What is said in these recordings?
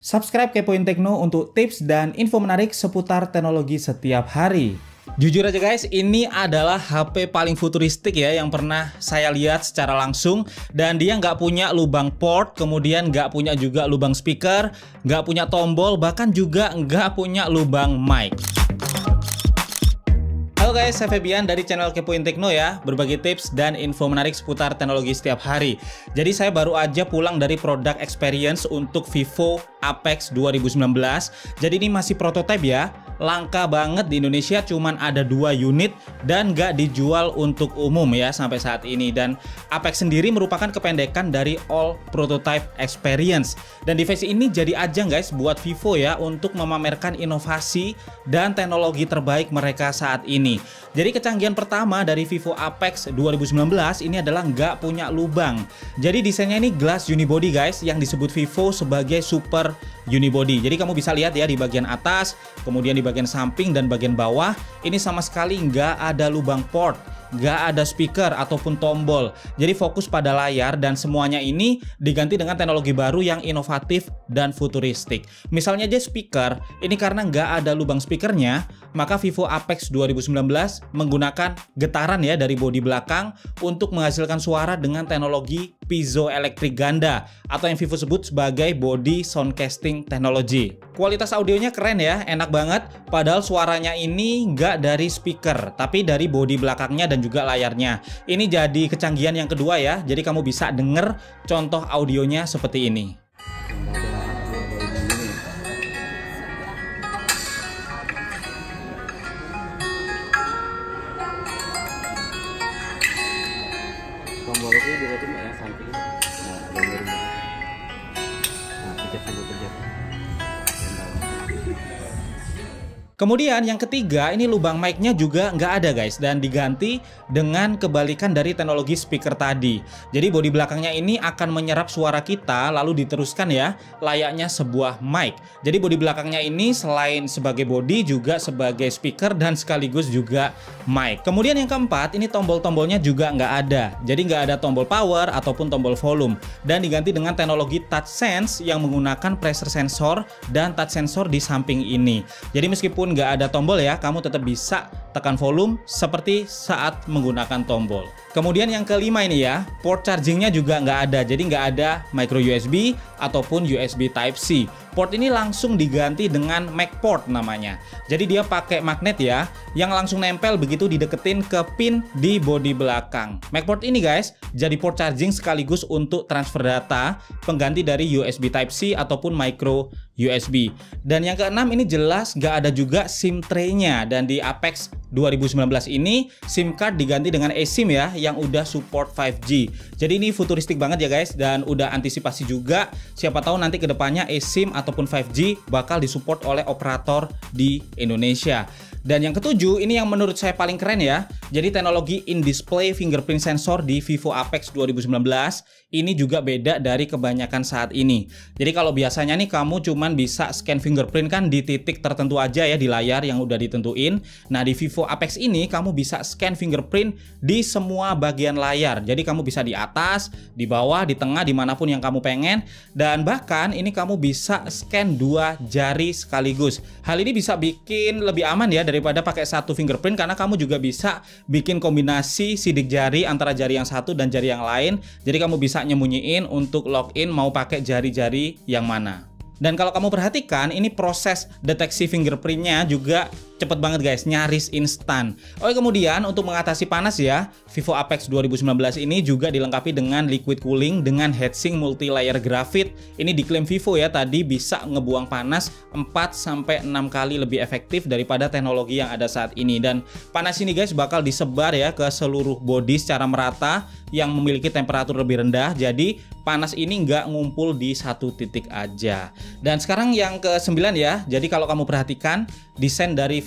Subscribe Kepoin Tekno untuk tips dan info menarik seputar teknologi setiap hari. Jujur aja guys, ini adalah HP paling futuristik ya yang pernah saya lihat secara langsung. Dan dia nggak punya lubang port, kemudian nggak punya juga lubang speaker, nggak punya tombol, bahkan juga nggak punya lubang mic. Halo guys, saya Febian dari channel Kepoin Tekno ya, berbagi tips dan info menarik seputar teknologi setiap hari. Jadi saya baru aja pulang dari product experience untuk Vivo Apex 2019. Jadi ini masih prototipe ya, langka banget di Indonesia, cuman ada 2 unit dan nggak dijual untuk umum ya sampai saat ini. Dan Apex sendiri merupakan kependekan dari All Prototype Experience. Dan device ini jadi ajang guys buat Vivo ya untuk memamerkan inovasi dan teknologi terbaik mereka saat ini. Jadi kecanggihan pertama dari Vivo Apex 2019 ini adalah nggak punya lubang. Jadi desainnya ini glass unibody guys, yang disebut Vivo sebagai super unibody. Jadi kamu bisa lihat ya di bagian atas, kemudian di bagian samping dan bagian bawah ini sama sekali nggak ada lubang port, nggak ada speaker ataupun tombol. Jadi fokus pada layar dan semuanya ini diganti dengan teknologi baru yang inovatif dan futuristik. Misalnya aja speaker, ini karena nggak ada lubang speakernya, maka Vivo Apex 2019 menggunakan getaran ya dari bodi belakang untuk menghasilkan suara dengan teknologi piezoelectric ganda atau yang Vivo sebut sebagai body soundcasting technology. Kualitas audionya keren ya, enak banget. Padahal suaranya ini nggak dari speaker, tapi dari bodi belakangnya dan juga layarnya. Ini jadi kecanggihan yang kedua ya. Jadi kamu bisa denger contoh audionya seperti ini. Tombolnya juga tuh yang samping. Nah, pencet sambil pencet. Kemudian yang ketiga, ini lubang mic-nya juga nggak ada guys, dan diganti dengan kebalikan dari teknologi speaker tadi. Jadi bodi belakangnya ini akan menyerap suara kita lalu diteruskan ya layaknya sebuah mic. Jadi bodi belakangnya ini selain sebagai bodi juga sebagai speaker dan sekaligus juga mic. Kemudian yang keempat, ini tombol-tombolnya juga nggak ada. Jadi nggak ada tombol power ataupun tombol volume, dan diganti dengan teknologi touch sense yang menggunakan pressure sensor dan touch sensor di samping ini. Jadi meskipun nggak ada tombol ya, kamu tetap bisa tekan volume seperti saat menggunakan tombol. Kemudian yang kelima ini ya, port chargingnya juga nggak ada. Jadi nggak ada micro USB ataupun USB Type-C. Port ini langsung diganti dengan Mac port namanya. Jadi dia pakai magnet ya, yang langsung nempel begitu dideketin ke pin di bodi belakang. Mac port ini guys, jadi port charging sekaligus untuk transfer data, pengganti dari USB Type-C ataupun micro USB. Dan yang keenam ini jelas nggak ada juga SIM tray-nya. Dan di Apex 2019 ini SIM card diganti dengan eSIM ya, yang udah support 5G. Jadi ini futuristik banget ya guys, dan udah antisipasi juga. Siapa tahu nanti kedepannya eSIM ataupun 5G bakal disupport oleh operator di Indonesia. Dan yang ketujuh, ini yang menurut saya paling keren ya. Jadi teknologi in-display fingerprint sensor di Vivo Apex 2019 ini juga beda dari kebanyakan saat ini. Jadi kalau biasanya nih kamu cuman bisa scan fingerprint kan di titik tertentu aja ya di layar yang udah ditentuin. Nah di Vivo Apex ini kamu bisa scan fingerprint di semua bagian layar. Jadi kamu bisa di atas, di bawah, di tengah, dimanapun yang kamu pengen. Dan bahkan ini kamu bisa scan 2 jari sekaligus. Hal ini bisa bikin lebih aman ya daripada pakai satu fingerprint, karena kamu juga bisa bikin kombinasi sidik jari antara jari yang satu dan jari yang lain. Jadi kamu bisa nyembunyiin untuk login mau pakai jari-jari yang mana. Dan kalau kamu perhatikan, ini proses deteksi fingerprintnya juga cepet banget guys, nyaris instan. Oke, kemudian untuk mengatasi panas ya, Vivo Apex 2019 ini juga dilengkapi dengan liquid cooling dengan heatsink multi-layer graphite. Ini diklaim Vivo ya, tadi bisa ngebuang panas 4-6 kali lebih efektif daripada teknologi yang ada saat ini. Dan panas ini guys bakal disebar ya ke seluruh bodi secara merata yang memiliki temperatur lebih rendah. Jadi panas ini nggak ngumpul di satu titik aja. Dan sekarang yang ke-9 ya, jadi kalau kamu perhatikan desain dari Vivo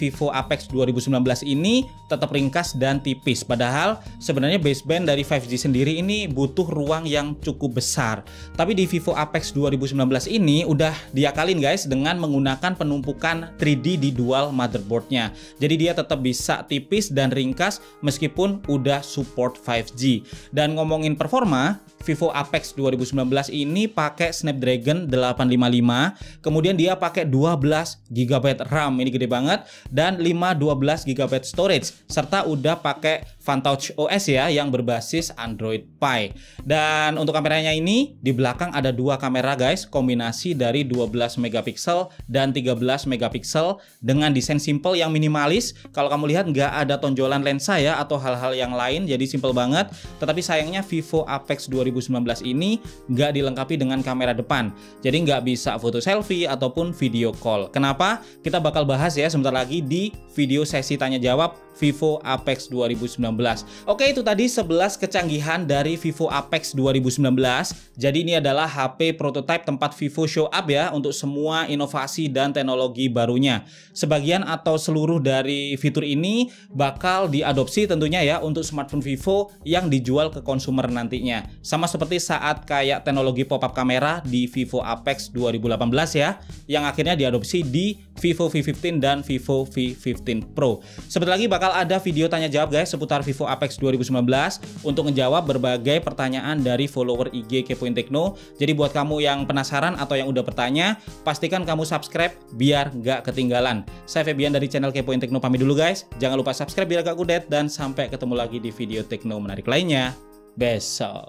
Vivo Apex 2019 ini tetap ringkas dan tipis. Padahal sebenarnya baseband dari 5G sendiri ini butuh ruang yang cukup besar. Tapi di Vivo Apex 2019 ini udah diakalin guys dengan menggunakan penumpukan 3D di dual motherboardnya. Jadi dia tetap bisa tipis dan ringkas meskipun udah support 5G. Dan ngomongin performa, Vivo Apex 2019 ini pakai Snapdragon 855, kemudian dia pakai 12 GB RAM, ini gede banget, dan 512 GB storage, serta udah pakai Fantouch OS ya yang berbasis Android Pie. Dan untuk kameranya ini di belakang ada dua kamera guys, kombinasi dari 12 megapiksel dan 13 megapiksel dengan desain simple yang minimalis. Kalau kamu lihat nggak ada tonjolan lensa ya atau hal-hal yang lain, jadi simple banget. Tetapi sayangnya Vivo Apex 2019 ini nggak dilengkapi dengan kamera depan, jadi nggak bisa foto selfie ataupun video call. Kenapa? Kita bakal bahas ya sebentar lagi di video sesi tanya jawab Vivo Apex 2019. Oke, itu tadi 11 kecanggihan dari Vivo Apex 2019. Jadi ini adalah HP prototype tempat Vivo show up ya untuk semua inovasi dan teknologi barunya. Sebagian atau seluruh dari fitur ini bakal diadopsi tentunya ya untuk smartphone Vivo yang dijual ke konsumer nantinya. Sama seperti saat kayak teknologi pop-up kamera di Vivo Apex 2018 ya, yang akhirnya diadopsi di Vivo V15 dan Vivo V15 Pro. Sebentar lagi bakal ada video tanya jawab guys seputar Vivo Apex 2019 untuk menjawab berbagai pertanyaan dari follower IG Kepoin Tekno. Jadi buat kamu yang penasaran atau yang udah bertanya, pastikan kamu subscribe biar nggak ketinggalan. Saya Febian dari channel Kepoin Tekno pamit dulu guys. Jangan lupa subscribe biar gak kudet, dan sampai ketemu lagi di video Tekno menarik lainnya besok.